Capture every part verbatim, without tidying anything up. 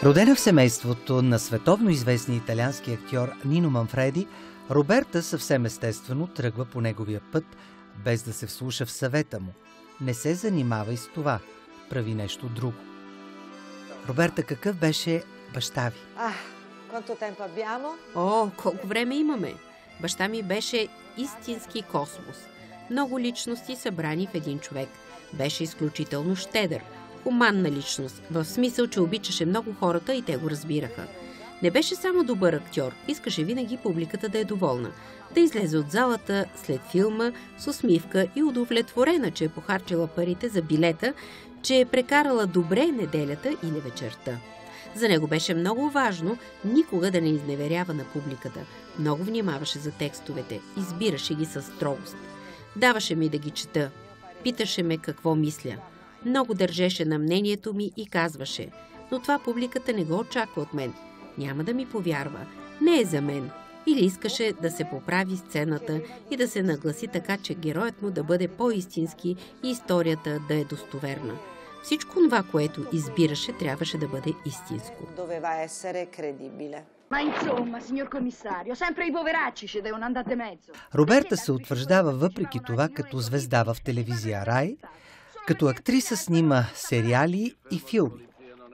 Родена в семейството на световно известния италиански актьор Нино Манфреди, Роберта съвсем естествено тръгва по неговия път, без да се вслуша в съвета му. Не се занимавай с това, прави нещо друго. Роберта, какъв беше баща ви? Ah, quanto tempo abbiamo? О, колко време имаме! Баща ми беше истински космос. Много личности събрани в един човек. Беше изключително щедър, хуманна личност, в смисъл, че обичаше много хората и те го разбираха. Не беше само добър актьор, искаше винаги публиката да е доволна. Да излезе от залата след филма с усмивка и удовлетворена, че е похарчила парите за билета, че е прекарала добре неделята или вечерта. За него беше много важно никога да не изневерява на публиката. Много внимаваше за текстовете, избираше ги със строгост. Даваше ми да ги чета, питаше ме какво мисля. Много държеше на мнението ми и казваше: но това публиката не го очаква от мен. Няма да ми повярва. Не е за мен. Или искаше да се поправи сцената и да се нагласи така, че героят му да бъде по-истински и историята да е достоверна. Всичко това, което избираше, трябваше да бъде истинско. Doveva essere credibile. Ma insomma, signor commissario, sempre i poveracci ci devono andare de mezzo. Роберта се утвърждава въпреки това като звезда в телевизия Рай, като актриса снима сериали и филми.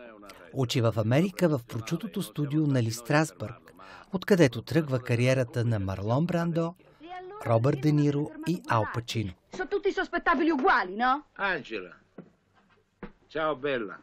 Учи в Америка в прочутото студио на Ли Страсбърг, откъдето тръгва кариерата на Марлон Брандо, Робърт Де Ниро и Ал Пачино. Sono tutti sospettabili uguali, no? Angela. Ciao bella.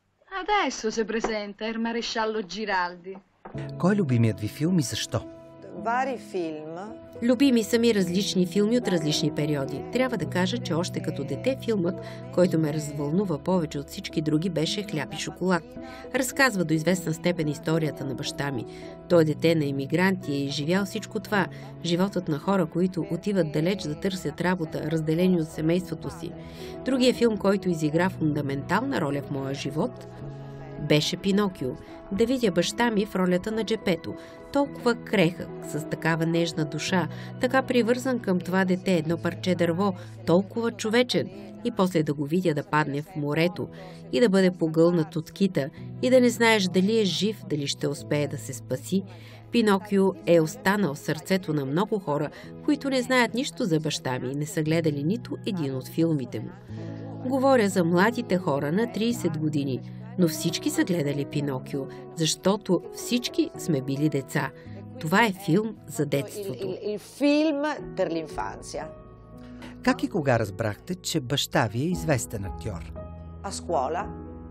Adesso si presenta il maresciallo Giraldi. Кой е любимият ви филм и защо? Vari film. Любими са ми различни филми от различни периоди. Трябва да кажа, че още като дете филмът, който ме развълнува повече от всички други, беше "Хляб и шоколад". Разказва до известна степен историята на баща ми. Той е дете на емигранти и е изживял всичко това. Животът на хора, които отиват далеч да търсят работа, разделени от семейството си. Другия филм, който изигра фундаментална роля в моя живот, беше "Пинокио". Да видя баща ми в ролята на джепето, толкова крехък, с такава нежна душа, така привързан към това дете, едно парче дърво, толкова човечен, и после да го видя да падне в морето и да бъде погълнат от кита и да не знаеш дали е жив, дали ще успее да се спаси. Пинокио е останал в сърцето на много хора, които не знаят нищо за баща ми и не са гледали нито един от филмите му. Говоря за младите хора на трийсет години, но всички са гледали Пинокио, защото всички сме били деца. Това е филм за детството. Il film per l'infanzia. Как и кога разбрахте, че баща ви е известен актьор? A scuola.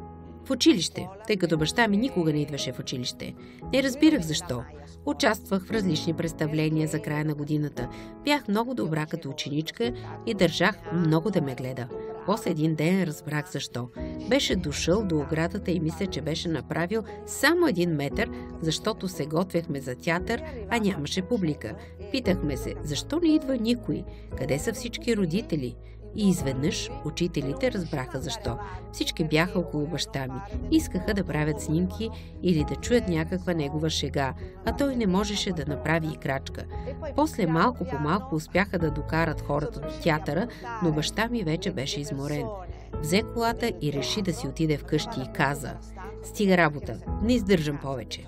В училище, тъй като баща ми никога не идваше в училище. Не разбирах защо. Участвах в различни представления за края на годината. Бях много добра като ученичка и държах много да ме гледа. После един ден разбрах защо. Беше дошъл до оградата и мисля, че беше направил само един метър, защото се готвехме за театър, а нямаше публика. Питахме се, защо не идва никой? Къде са всички родители? И изведнъж учителите разбраха защо. Всички бяха около баща ми. Искаха да правят снимки или да чуят някаква негова шега, а той не можеше да направи и крачка. После малко по малко успяха да докарат хората до театъра, но баща ми вече беше изморен. Взе колата и реши да си отиде вкъщи и каза: "Стига работа, не издържам повече."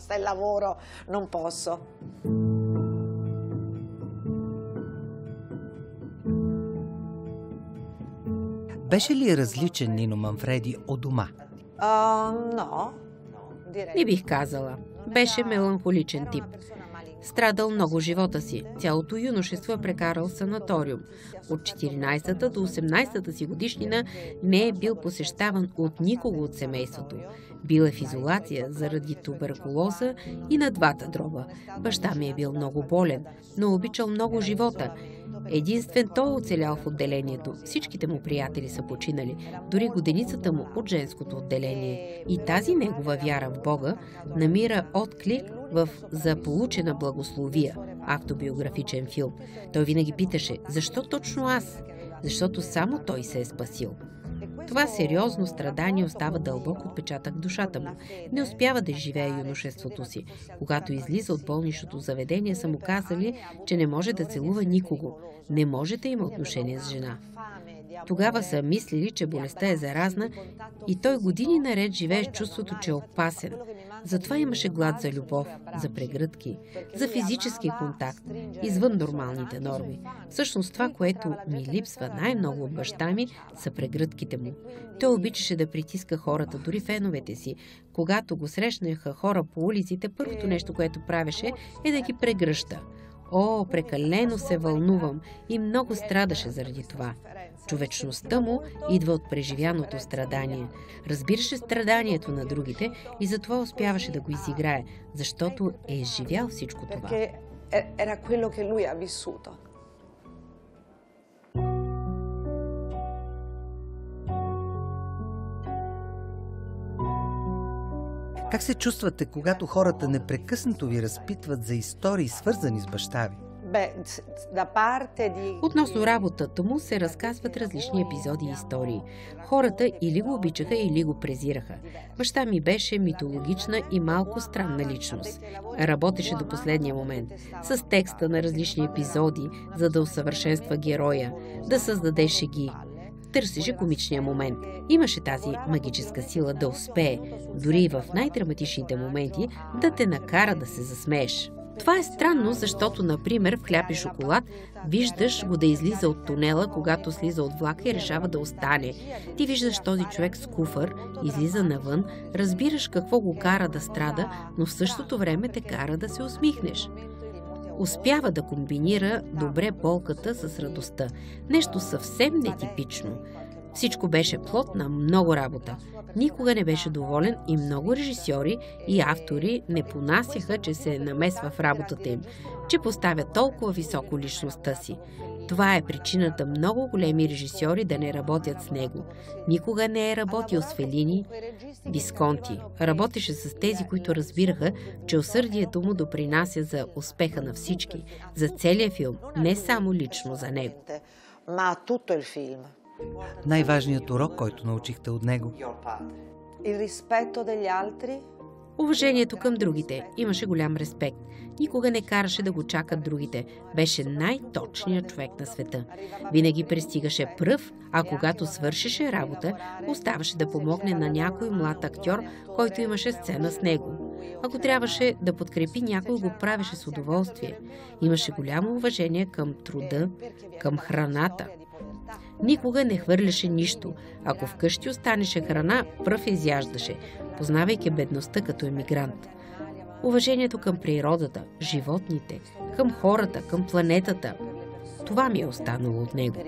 Беше ли различен Нино Манфреди от дома? Uh, no. Не бих казала. Беше меланхоличен тип. Страдал много живота си. Цялото юношество е прекарал в санаториум. От четиринайсетата до осемнайсетата си годишнина не е бил посещаван от никого от семейството. Бил е в изолация заради туберкулоза и на двата дроба. Баща ми е бил много болен, но обичал много живота. Единствен той оцелял в отделението. Всичките му приятели са починали, дори годеницата му от женското отделение. И тази негова вяра в Бога намира отклик в "За получена благословия", автобиографичен филм. Той винаги питаше: защо точно аз? Защото само той се е спасил. Това сериозно страдание остава дълбок отпечатък в душата му. Не успява да изживее юношеството си. Когато излиза от болничното заведение, са му казали, че не може да целува никого. Не може да има отношение с жена. Тогава са мислили, че болестта е заразна и той години наред живее с чувството, че е опасен. Затова имаше глад за любов, за прегръдки, за физически контакт, извън нормалните норми. Всъщност това, което ми липсва най-много от баща ми, са прегръдките му. Той обичаше да притиска хората, дори феновете си. Когато го срещнаха хора по улиците, първото нещо, което правеше, е да ги прегръща. О, прекалено се вълнувам и много страдаше заради това. Човечността му идва от преживяното страдание. Разбираше страданието на другите и затова успяваше да го изиграе, защото е изживял всичко това. Как се чувствате, когато хората непрекъснато ви разпитват за истории, свързани с баща ви? Относно работата му се разказват различни епизоди и истории. Хората или го обичаха, или го презираха. Баща ми беше митологична и малко странна личност. Работеше до последния момент, с текста на различни епизоди, за да усъвършенства героя, да създаде шеги. Търсеше комичния момент. Имаше тази магическа сила да успее, дори и в най-драматичните моменти, да те накара да се засмееш. Това е странно, защото, например, в Хляб и шоколад виждаш го да излиза от тунела, когато слиза от влака и решава да остане. Ти виждаш този човек с куфър, излиза навън, разбираш какво го кара да страда, но в същото време те кара да се усмихнеш. Успява да комбинира добре болката с радостта. Нещо съвсем нетипично. Всичко беше плод на много работа. Никога не беше доволен и много режисьори и автори не понасяха, че се намесва в работата им, че поставя толкова високо личността си. Това е причината много големи режисьори да не работят с него. Никога не е работил с Фелини, Висконти. Работеше с тези, които разбираха, че усърдието му допринася за успеха на всички, за целия филм, не само лично за него. Най-важният урок, който научихте от него? Уважението към другите. Имаше голям респект. Никога не караше да го чакат другите. Беше най-точният човек на света. Винаги пристигаше пръв, а когато свършеше работа, оставаше да помогне на някой млад актьор, който имаше сцена с него. Ако трябваше да подкрепи някой, го правеше с удоволствие. Имаше голямо уважение към труда, към храната. Никога не хвърляше нищо. Ако вкъщи останеше храна, пръв изяждаше, познавайки бедността като емигрант. Уважението към природата, животните, към хората, към планетата. Това ми е останало от него.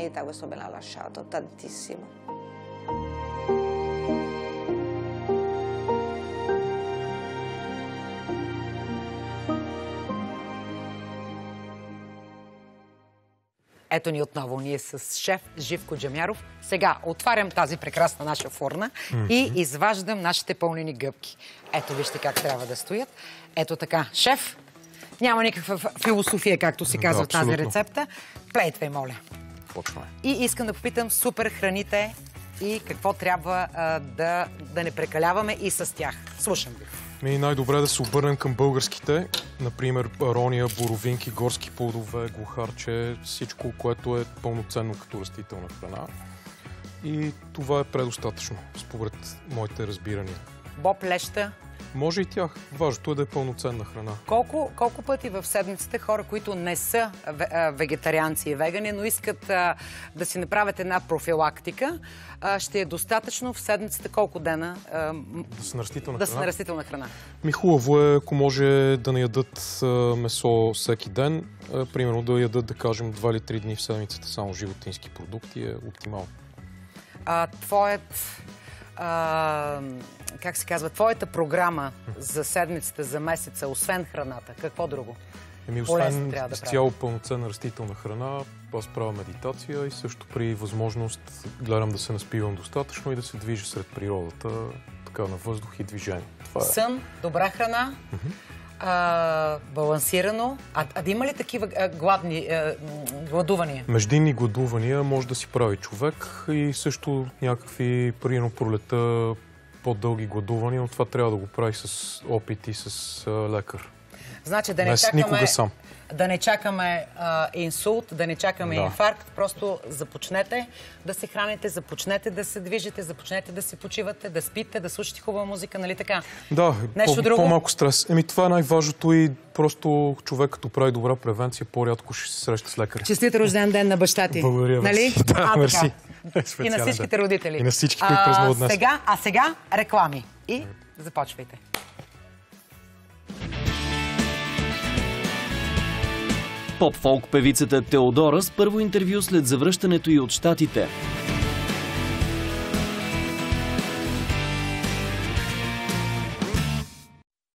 Ето ни отново, ние с шеф Живко Джамяров. Сега отварям тази прекрасна наша фурна mm-hmm. и изваждам нашите пълнени гъбки. Ето вижте как трябва да стоят. Ето така. Шеф, няма никаква философия, както се казва в тази рецепта. Плейтвай, моля. Почваме. И искам да попитам супер храните и какво трябва а, да, да не прекаляваме и с тях. Слушам ви. Ми най-добре да се обърнем към българските. Например, арония, боровинки, горски плодове, глухарче, всичко, което е пълноценно като растителна храна. И това е предостатъчно, според моите разбирания. Боб, леща? Може и тях. Важното е да е пълноценна храна. Колко, колко пъти в седмицата хора, които не са вегетарианци и вегани, но искат а, да си направят една профилактика, а, ще е достатъчно в седмицата колко дена а, да са на растителна да храна? на растителна храна? Ми хубаво е, ако може да не ядат а, месо всеки ден. А, примерно да ядат, да кажем, два или три дни в седмицата само животински продукти е оптимално. А, твоят... А, как се казва, твоята програма за седмицата, за месеца, освен храната, какво друго? Еми, освен да цяло пълноценна растителна храна, аз правя медитация и също при възможност гледам да се наспивам достатъчно и да се движа сред природата, така на въздух и движение. Това е. Сън, добра храна, mm-hmm. а, балансирано. А, а да има ли такива а, гладни а, гладувания? Междинни гладувания може да си прави човек и също някакви, примерно пролета, по-дълги гладувания, но това трябва да го прави с опит и с а, лекар. Значи да не Не, чакаме, никога сам. да не чакаме а, инсулт, да не чакаме Да. инфаркт, просто започнете да се храните, започнете да се движите, започнете да си почивате, да спите, да слушате хубава музика, нали така? Да, Нещо по- друго? по-малко стрес. Еми това е най-важното и просто човек като прави добра превенция, по-рядко ще се среща с лекари. Честит рожден ден на баща ти. Благодаря, Нали? мерси. Да, А, така. мерси. И на Специален всичките ден. родители. И на всички, които А, празнуват днес. Сега, а сега реклами. И започвайте. Поп-фолк певицата Теодора с първо интервю след завръщането й от щатите.